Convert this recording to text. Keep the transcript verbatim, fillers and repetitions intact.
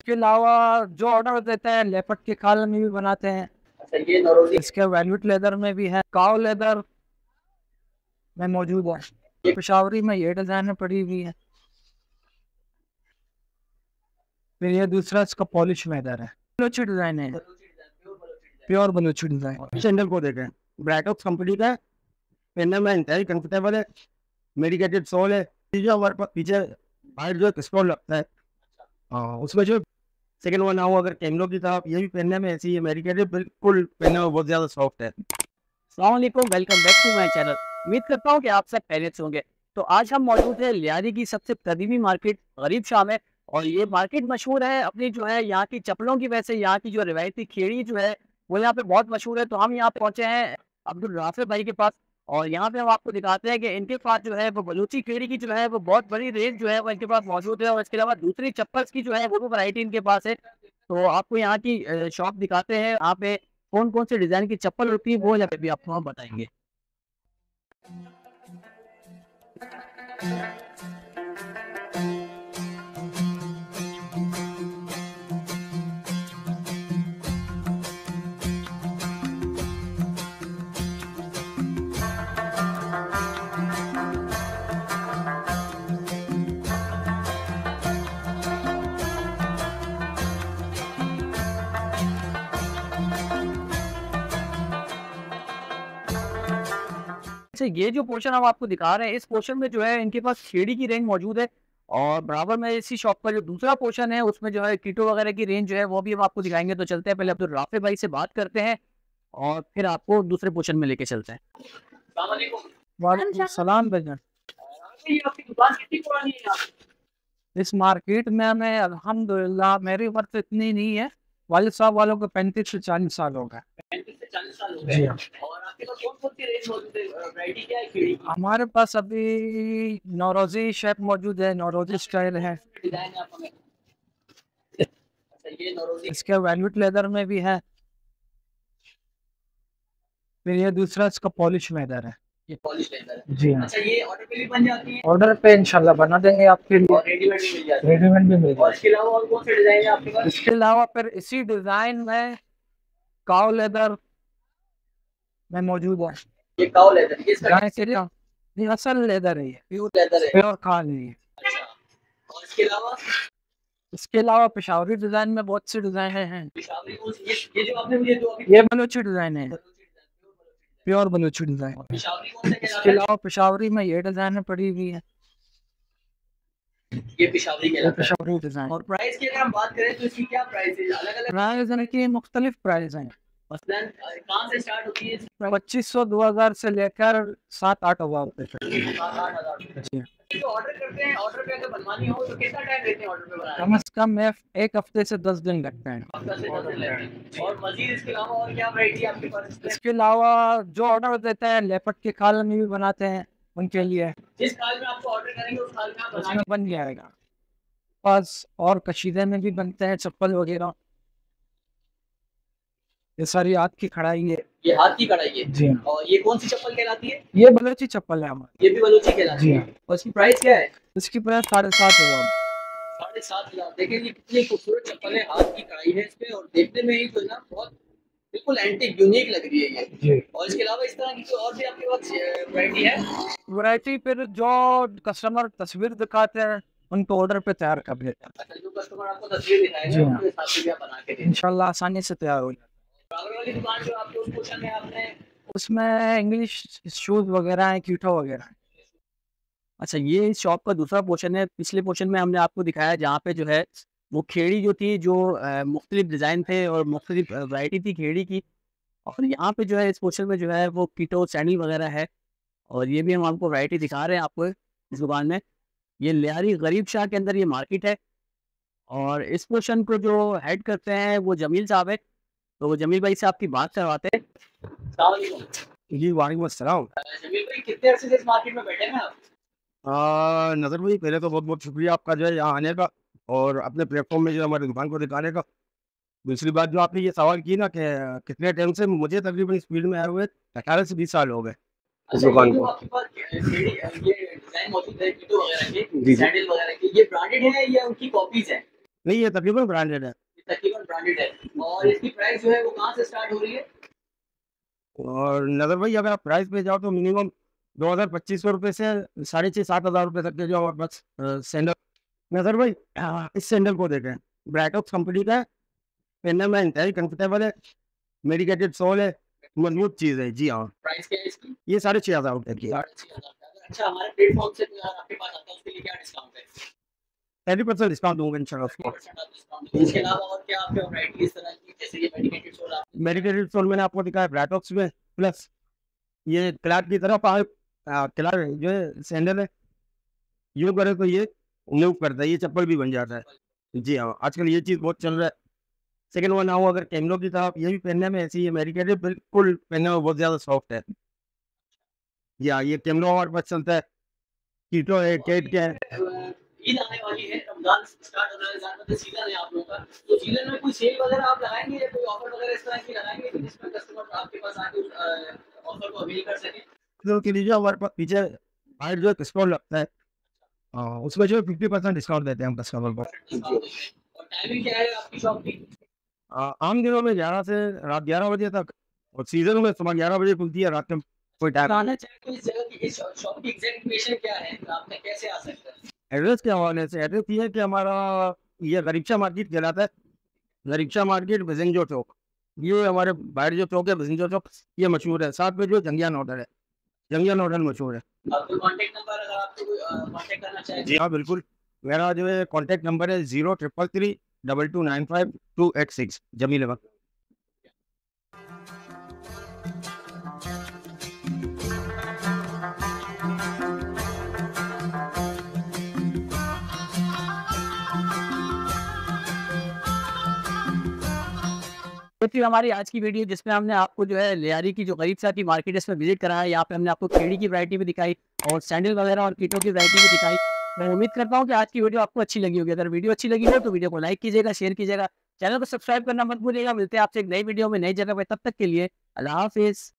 इसके अलावा जो ऑर्डर देते हैं लेपर्ड के खाल में भी बनाते हैं। अच्छा, ये नौरोजी इसके वेलवेट लेदर में भी है, काउ लेदर में मौजूद है। पेशावरी में ये डिजाइन पड़ी हुई है। फिर ये दूसरा इसका पॉलिश लेदर है, बलूची डिजाइन है, प्योर बलूची डिजाइन। सैंडल को देखें, ब्राइटॉक्स कंपनी का है, पहनने में इंतहाई कंफर्टेबल है, मेडिकेटेड सोल है। जो हमारे पास पीछे बाहर जो स्टॉल लगता है, हाँ उसमें जो सेकंड वन आओ अगर कैमरो की तरफ, ये भी पहनने में ऐसी है, मेडिकेटेड, बिल्कुल पहनने में बहुत ज़्यादा सॉफ्ट है। अस्सलाम वालेकुम, welcome back to my channel. उम्मीद करता हूँ कि आप सब खैरियत से होंगे। तो आज हम मौजूद है लियारी की सबसे कदीमी मार्केट गरीब शाह में, और ये मार्केट मशहूर है अपनी जो है यहाँ की चप्पलों की वजह से। यहाँ की जो रिवायती खेड़ी जो है वो यहाँ पे बहुत मशहूर है। तो हम यहाँ पहुंचे हैं अब्दुल राफे भाई के पास, और यहाँ पे हम आपको दिखाते हैं कि इनके पास जो है वो बलूची खेड़ी की जो है वो बहुत बड़ी रेंज जो है वो इनके पास मौजूद है। और इसके अलावा दूसरी चप्पल्स की जो है वो भी वैरायटी इनके पास है। तो आपको यहाँ की शॉप दिखाते हैं, यहाँ पे कौन कौन से डिजाइन की चप्पल होती है वो यहाँ पे भी आपको हम बताएंगे। अच्छा, ये जो पोर्शन हम आपको दिखा रहे हैं, इस पोर्शन में जो है इनके पास खेड़ी की रेंज मौजूद है, और बराबर में इसी शॉप का जो दूसरा पोर्शन है उसमें जो है कीटो वगैरह की रेंज जो है वो भी हम आपको दिखाएंगे। तो चलते हैं, पहले अब्दुल राफे भाई से बात करते हैं और फिर आपको दूसरे पोर्शन में लेके चलते हैं। वालेकुम सलाम भाईजान। इस मार्केट में हमें अल्हम्दुलिल्लाह, मेरी उम्र तो इतनी नहीं है, वालिद साहब वालों को पैंतीस से चालीस साल हो गए। जी हाँ। हमारे पास अभी नौरोजी शेप मौजूद है, नौरोजी स्टाइल है। इसके वेलवेट लेदर में भी है। फिर ये दूसरा इसका पॉलिश लेदर है। ये पॉलिश लेदर है। जी हाँ। अच्छा, ये ऑर्डर पे भी बन जाती है? ऑर्डर पे इंशाल्लाह बना देंगे आपके लिए, और रेडीमेड भी मिल जाती है? रेडीमेड भी मिल और इसके अलावा और कौन से डिजाइन है आपके पास? इसके अलावा फिर इसी डिजाइन में काउ लेदर में मौजूद है। ये काउ लेदर, ये इसका गाय से नहीं, असल लेदर है, ये प्योर लेदर है। प्योर खाल है ये। अच्छा, और इसके अलावा इसके अलावा पेशावरी डिजाइन में बहुत से डिजाइन हैं। पेशावरी वो ये ये जो आपने मुझे जो अभी ये बलूची डिजाइन है, प्योर बलूची डिजाइन। पेशावरी कौन सा इसके कहलाता है? अलावा पेशावरी में ये डिजाइन पड़ी हुई है, ये पेशावरी कहलाता है। पेशावरी डिजाइन। और प्राइस की अगर हम बात करें तो इसकी क्या प्राइस है? अलग-अलग प्राइस है कि मुख्तलिफ प्राइस हैं, मसलन कहाँ से स्टार्ट होती है? पच्चीस सौ दो हजार से लेकर सात आठ हजार रुपए तक। सात आठ हज़ार। तो ऑर्डर करते हैं, ऑर्डर पे अगर बनवानी हो तो कितना टाइम लेते हैं ऑर्डर पे बनाने? कम से कम एक हफ्ते से दस दिन लगते हैं। हफ्ता से दस दिन लगते हैं। और मजीद इसके अलावा और क्या वैरायटी आपके पास? इसके अलावा जो ऑर्डर देते हैं लेपर्ड के खाल में भी बनाते हैं, उनके लिए जिस खाल में आपको ऑर्डर करेंगे उस खाल में आप उसमें बन जाएगा। पास और कशीदे में भी बनते हैं चप्पल वगैरह। ये सारी हाथ की कढ़ाई है, ये हाथ की कढ़ाई है। जी। और ये कौन सी चप्पल कहलाती है? ये बलूची चप्पल है हमारी। ये भी बलूची कहलाती है। और इसकी प्राइस क्या है? इसकी प्राइस साढ़े सात हजार। साढ़े सात हजार। देखिए ये कितनी खूबसूरत चप्पल है, हाथ की कढ़ाई है इसपे, और देखने में ही जो है ना बहुत बिल्कुल एंटीक यूनिक लग रही है ये। जी। और इसके अलावा इस तरह की कोई और भी आपके पास वैरायटी है? वैरायटी फिर जो कस्टमर तस्वीर दिखाते हैं उनको ऑर्डर पे तैयार कर देते हैं। अच्छा, जो कस्टमर आपको तस्वीर दिखाएगा उसके हिसाब से भी आप बना के देंगे इंशाल्लाह, आसानी से तैयार हो जाए। वाली दुकान जो आपको उस पोर्शन में आपने उसमें इंग्लिश शूज वगैरह है, कीटो वगैरह है। अच्छा, ये इस शॉप का दूसरा पोर्शन है। पिछले पोर्शन में हमने आपको दिखाया जहाँ पे जो है वो खेड़ी जो थी, जो मुख्तलिफ डिज़ाइन थे और मुख्तलिफ वैरायटी थी खेड़ी की। और यहाँ पे जो है इस पोर्शन में जो है वो कीटो सैंडल वगैरह है, और ये भी हम आपको वैरायटी दिखा रहे हैं आपको इस दुकान में। ये लियारी गरीब शाह के अंदर ये मार्केट है, और इस पोर्शन को जो हेड करते हैं वो जमील साहब है। तो वो जमील भाई से आपकी बात करवाते हैं। जी वालेकुम अस्सलाम। जमील भाई, कितने अरसे से इस मार्केट में बैठे हैं आप? नज़र भाई, पहले तो बहुत बहुत शुक्रिया आपका जो है यहाँ आने का और अपने प्लेटफॉर्म में जो हमारी दुकान को दिखाने का। दूसरी बात जो आपने ये सवाल की ना कि कितने टाइम से, मुझे तकरीबन इस फील्ड में आए हुए अठारह से बीस साल हो गए इस दुकान को। आपके पास ये डिजाइन मौजूद है कीटो वगैरह के, सैंडल वगैरह के, ये ब्रांडेड है या उनकी कॉपीज है? नहीं, ये तकरीबन ब्रांडेड है। तकरीबन ब्रांडेड है। और इसकी प्राइस जो है वो कहाँ से स्टार्ट हो रही है? और नजर भाई अगर आप प्राइस पे जाओ तो मिनिमम दो हजार पच्चीस सौ रुपये से साढ़े छः सात हज़ार रुपये तक के जो हमारे पास सैंडल। नजर भाई हाँ, इस सैंडल को देखें, ब्राइटॉक्स कंपनी का है, पहनने में इंतहाई कंफर्टेबल है, मेडिकेटेड सोल है, मजबूत चीज़ है। जी हाँ। प्राइस क्या है इसकी? ये साढ़े छः हज़ार रुपये की है। साढ़े छः हज़ार का। अगर अच्छा हमारे प्लेटफॉर्म से कोई अगर आपके पास आता है उसके लिए क्या डिस्काउंट है? थर्टी परसेंट डिस्काउंट दूंगा इंशाल्लाह उसको। परसेंट आप डिस्काउंट देंगे। इसके अलावा और क्या आपके वैरायटी इस तरह की, जैसे ये मेडिकेटेड सोल आप मेडिकेटेड सोल मैंने आपको दिखाया ब्राइटॉक्स में, प्लस ये क्लार्क की तरफ आप क्लार्क जो है सैंडल है, यूँ करे तो ये मूव करता है, ये चप्पल भी बन जाता है। जी हाँ, आजकल ये चीज़ बहुत चल रहा है। सेकंड वन आओ अगर कैमरो की तरफ, ये भी पहनने में ऐसी है, मेडिकेटेड बिल्कुल पहनने में बहुत ज़्यादा सॉफ्ट है। या ये कैमरो हमारे पास चलता है, कीटो है, केट के है। ईद आने वाली है, रमजान स्टार्ट होने वाला है, मतलब सीजन है आप लोगों का, तो सीजन में कोई सेल वगैरह आप लगाएंगे या कोई ऑफर वगैरह इस तरह की लगाएंगे कि जिसमें कस्टमर आपके पास आके उस ऑफर को अवेल कर सके? तो के लिए जो हमारे पास पीछे बाहर जो डिस्काउंट लगता है, हाँ, उसमें जो है फिफ्टी परसेंट डिस्काउंट देते हैं हम कस्टमर को। और टाइमिंग क्या है आपकी शॉप की? आ, आम दिनों में ग्यारह से रात ग्यारह बजे तक, और सीजन में सुबह ग्यारह बजे खुलती है, रात में कोई टाइम। बताना चाहे तो इस जगह की, इस शॉप की एग्जैक्ट लोकेशन क्या है, आपने कैसे आ सकते हैं? एड्रेस के हवाले से एड्रेस ये है कि हमारा ये गरीबशाह मार्केट कहलाता है, गरीबशाह मार्केट बिजंजो चौक, ये हमारे बाहर जो चौक है बिजंजो चौक, ये मशहूर है। साथ में जो जंगियान होटल है, जंगियान होटल मशहूर है। आपको कांटेक्ट नंबर अगर आपको कोई कांटेक्ट करना चाहे? जी हाँ बिल्कुल, मेरा जो है कॉन्टैक्ट नंबर है zero triple three double two nine five two eight six, Jamil Ahmed. तो थी हमारी आज की वीडियो, जिसमें हमने आपको जो है लियारी की जो गरीब साह की मार्केट है इसमें विजिट कराया। यहाँ पे हमने आपको केड़ी की वैरायटी भी दिखाई और सैंडल वगैरह और कीटों की वैरायटी भी दिखाई। मैं उम्मीद करता हूँ कि आज की वीडियो आपको अच्छी लगी होगी। अगर वीडियो अच्छी लगी हो तो वीडियो को लाइक कीजिएगा, शेयर कीजिएगा, चैनल को सब्सक्राइब करना मत भूलिएगा। मिलते हैं आपसे एक नई वीडियो में नई जगह पे, तब तक के लिए अल्लाह हाफिज़।